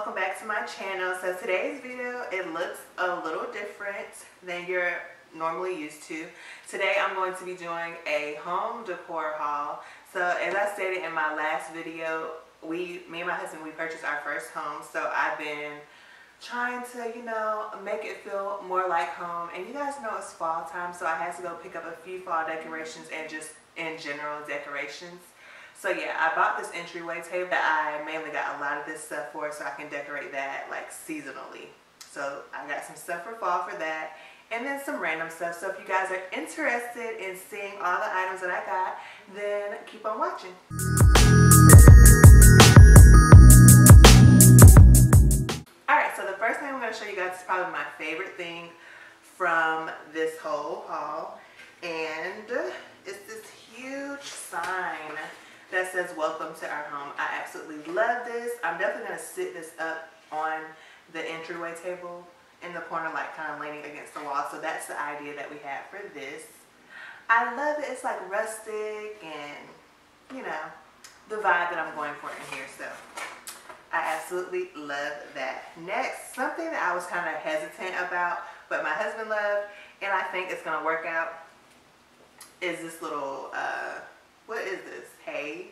welcome back to my channel. So today's video, it looks a little different than you're normally used to. Today I'm going to be doing a home decor haul. So as I stated in my last video, me and my husband, we purchased our first home. So I've been trying to, make it feel more like home. And you guys know it's fall time, so I had to go pick up a few fall decorations and just in general decorations. So yeah, I bought this entryway table that I mainly got a lot of this stuff for, so I can decorate that like seasonally. So I got some stuff for fall for that, and then some random stuff. So if you guys are interested in seeing all the items that I got, then keep on watching. Alright, so the first thing I'm going to show you guys is probably my favorite thing from this whole haul, and it's this huge sign that says welcome to our home. I absolutely love this. I'm definitely going to sit this up on the entryway table in the corner, like kind of leaning against the wall. So that's the idea that we have for this. I love it. It's like rustic and, the vibe that I'm going for in here. So I absolutely love that. Next, something that I was kind of hesitant about, but my husband loved, and I think it's going to work out, is this little, what is this? Hay?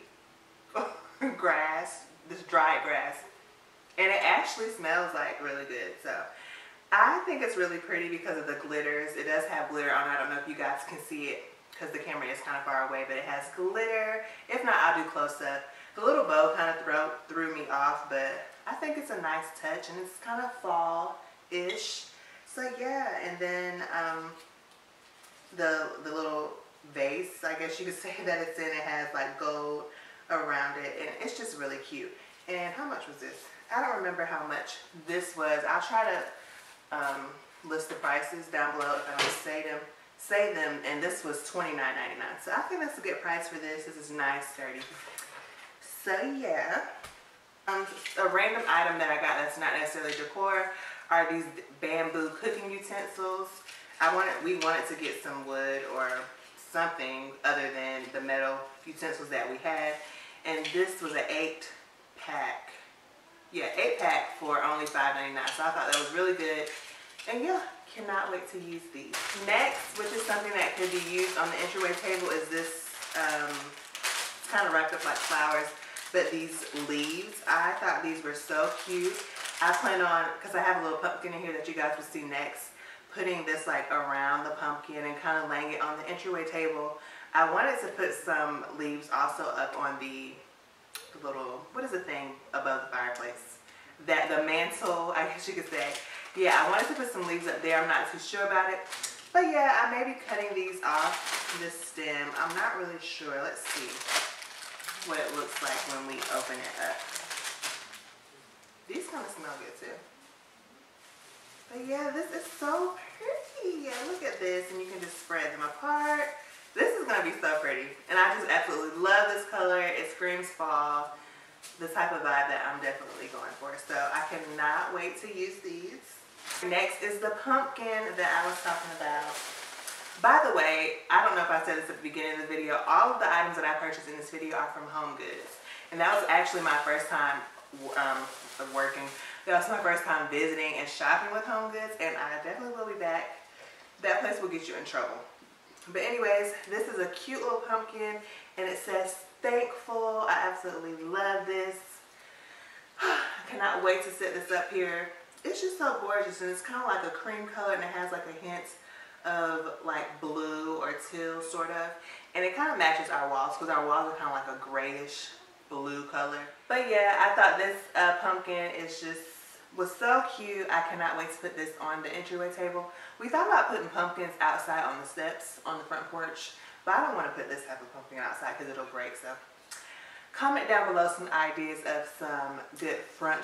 Grass. This dried grass. And it actually smells like really good. So I think it's really pretty because of the glitters. It does have glitter on it. I don't know if you guys can see it because the camera is kind of far away, but it has glitter. If not, I'll do close up. The little bow kind of threw me off, but I think it's a nice touch, and it's kind of fall-ish. So yeah, and then the little vase, I guess you could say that it's in, it has like gold around it, and it's just really cute. And how much was this? I don't remember how much this was. I'll try to list the prices down below if I don't say them, and this was $29.99. So I think that's a good price for this. This is nice, sturdy. So yeah, a random item that I got that's not necessarily decor are these bamboo cooking utensils. We wanted to get some wood or something other than the metal utensils that we had, and this was an 8-pack. Yeah, 8-pack for only $5.99. So I thought that was really good, and yeah, cannot wait to use these. Next, which is something that could be used on the entryway table, is this kind of wrapped up like flowers, but these leaves. I thought these were so cute. I plan on, because I have a little pumpkin in here that you guys will see next, putting this like around the pumpkin and kind of laying it on the entryway table. I wanted to put some leaves also up on the little, what is the thing above the fireplace? The mantle, I guess you could say. Yeah, I wanted to put some leaves up there. I'm not too sure about it. But yeah, I may be cutting these off, this stem. I'm not really sure. Let's see what it looks like when we open it up. These kind of smell good too. But yeah, this is so pretty. Yeah, look at this, and you can just spread them apart. This is going to be so pretty, and I just absolutely love this color. It screams fall, the type of vibe that I'm definitely going for. So I cannot wait to use these. Next is the pumpkin that I was talking about. By the way, I don't know if I said this at the beginning of the video, all of the items that I purchased in this video are from HomeGoods. And that was actually my first time working. That was my first time visiting and shopping with HomeGoods, and I definitely will be back. That place will get you in trouble. But anyways, this is a cute little pumpkin, and it says thankful. I absolutely love this. I cannot wait to set this up here. It's just so gorgeous, and it's kind of like a cream color, and it has like a hint of like blue or teal sort of. And it kind of matches our walls, because our walls are kind of like a grayish blue color. But yeah, I thought this pumpkin was so cute. I cannot wait to put this on the entryway table. We thought about putting pumpkins outside on the steps on the front porch, but I don't want to put this type of pumpkin outside because it'll break. So comment down below some ideas of some good front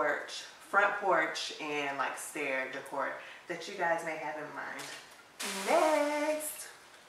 porch and like stair decor that you guys may have in mind. Next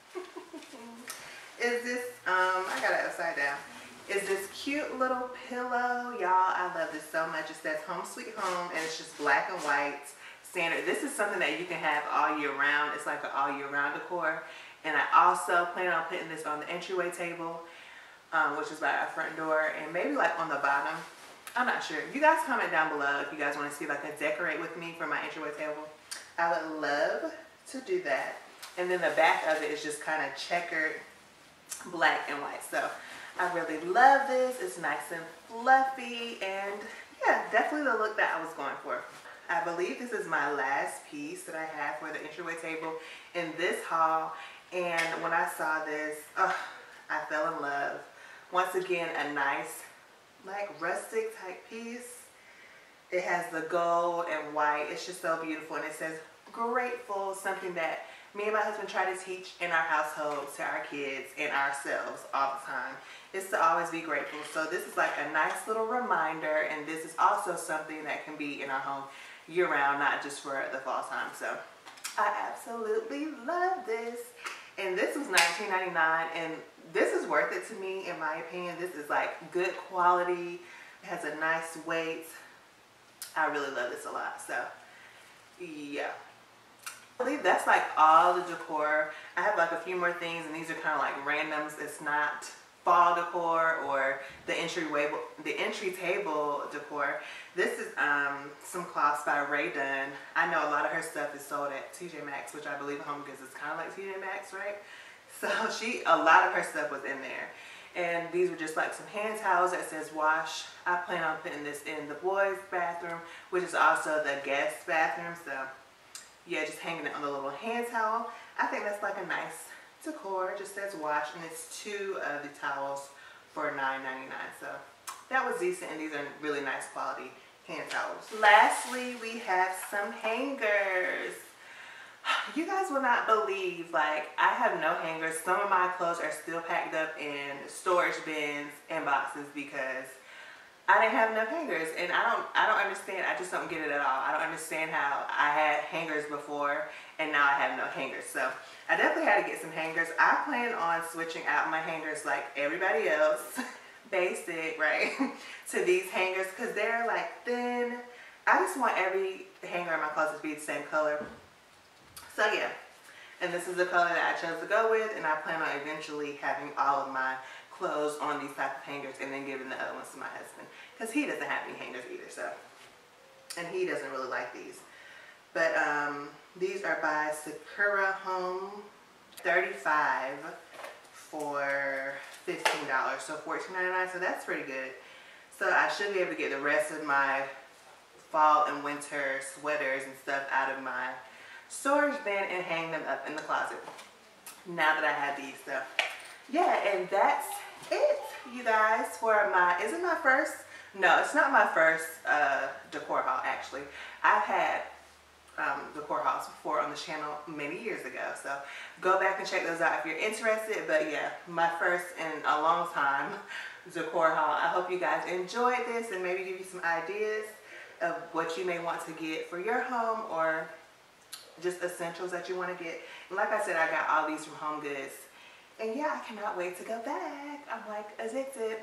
is this, I got it upside down, is this cute little pillow. Y'all, I love this so much. It says Home Sweet Home, and it's just black and white standard. This is something that you can have all year round. It's like an all year round decor. And I also plan on putting this on the entryway table, which is by our front door, and maybe like on the bottom I'm not sure. You guys comment down below if you guys want to see like a decorate with me for my entryway table. I would love to do that. And then the back of it is just kind of checkered black and white. So I really love this. It's nice and fluffy, and yeah, definitely the look that I was going for. I believe this is my last piece that I have for the entryway table in this haul. And when I saw this, oh, I fell in love. Once again, a nice like rustic type piece. It has the gold and white. It's just so beautiful, and it says grateful, something that me and my husband try to teach in our household to our kids and ourselves all the time, is to always be grateful. So this is like a nice little reminder, and this is also something that can be in our home year round, not just for the fall time. So I absolutely love this. And this was $19.99, and this is worth it to me, in my opinion. This is like good quality. It has a nice weight. I really love this a lot. So yeah, I believe that's like all the decor. I have like a few more things, and these are kind of like randoms. It's not fall decor or the entry table decor. This is some cloths by Rae Dunn. I know a lot of her stuff is sold at TJ Maxx, which I believe Home Goods is kind of like TJ Maxx, right? So a lot of her stuff was in there. And these were just like some hand towels that says wash. I plan on putting this in the boys' bathroom, which is also the guest bathroom. So yeah, just hanging it on the little hand towel. I think that's like a nice decor. It just says wash, and it's 2 of the towels for $9.99. So that was decent, and these are really nice quality hand towels. Lastly, we have some hangers. You guys will not believe, like, I have no hangers. Some of my clothes are still packed up in storage bins and boxes because I didn't have enough hangers, and I don't understand. I just don't get it at all. I don't understand how I had hangers before and now I have no hangers. So I definitely had to get some hangers. I plan on switching out my hangers like everybody else, basic, right, to these hangers because they're like thin. I just want every hanger in my closet to be the same color. So yeah, and this is the color that I chose to go with, and I plan on eventually having all of my clothes on these type of hangers and then giving the other ones to my husband because he doesn't have any hangers either. So, and he doesn't really like these. But these are by Sakura Home, 35 for $15, so $14.99. So that's pretty good. So I should be able to get the rest of my fall and winter sweaters and stuff out of my storage bin and hang them up in the closet now that I have these. So yeah, and that's it, you guys, for my, is it my first? No, it's not my first decor haul, actually. I've had decor hauls before on the channel many years ago, so go back and check those out if you're interested. But yeah, my first in a long time decor haul. I hope you guys enjoyed this and maybe give you some ideas of what you may want to get for your home or just essentials that you want to get. And like I said, I got all these from Home Goods. And yeah, I cannot wait to go back. I'm like addicted.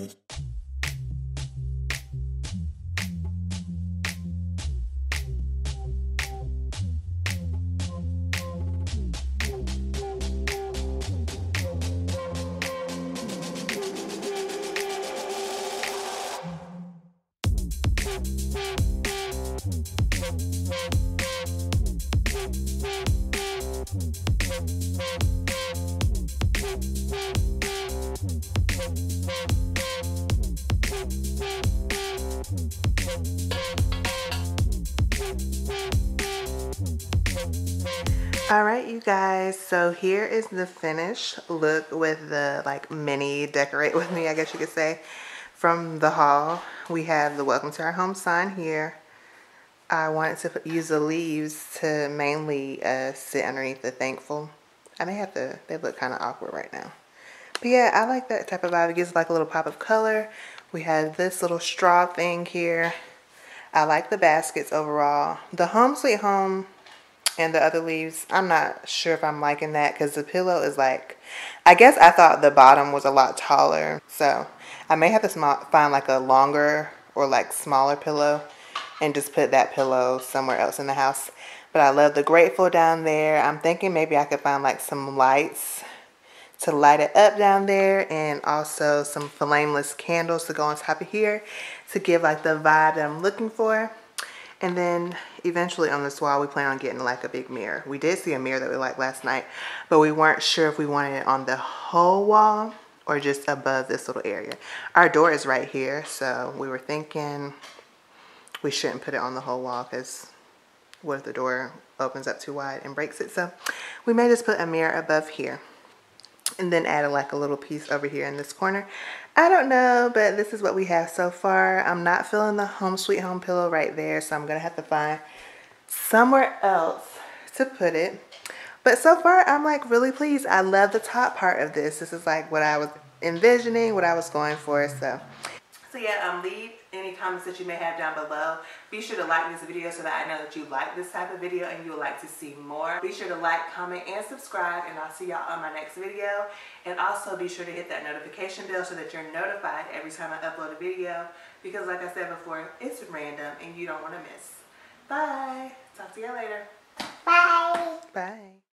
All right, you guys, so here is the finished look with the like mini decorate with me, I guess you could say, from the haul. We have the welcome to our home sign here. I wanted to use the leaves to mainly sit underneath the thankful. I may have to, they look kind of awkward right now. But yeah, I like that type of vibe. It gives like a little pop of color. We have this little straw thing here. I like the baskets overall. The Home Sweet Home and the other leaves, I'm not sure if I'm liking that because the pillow is like, I guess I thought the bottom was a lot taller. So I may have to find like a longer or like smaller pillow and just put that pillow somewhere else in the house. But I love the grateful down there. I'm thinking maybe I could find like some lights to light it up down there, and also some flameless candles to go on top of here to give like the vibe that I'm looking for. And then eventually on this wall we plan on getting like a big mirror. We did see a mirror that we liked last night, but we weren't sure if we wanted it on the whole wall or just above this little area. Our door is right here, so we were thinking we shouldn't put it on the whole wall because what if the door opens up too wide and breaks it? So we may just put a mirror above here and then add like a little piece over here in this corner. I don't know, but this is what we have so far. I'm not feeling the Home Sweet Home pillow right there, so I'm gonna have to find somewhere else to put it. But so far, I'm like really pleased. I love the top part of this. This is like what I was envisioning, what I was going for. So yeah, leave any comments that you may have down below. Be sure to like this video so that I know that you like this type of video and you would like to see more. Be sure to like, comment, and subscribe, and I'll see y'all on my next video. And also be sure to hit that notification bell so that you're notified every time I upload a video, because like I said before, it's random and you don't want to miss. Bye. Talk to you later. Bye. Bye.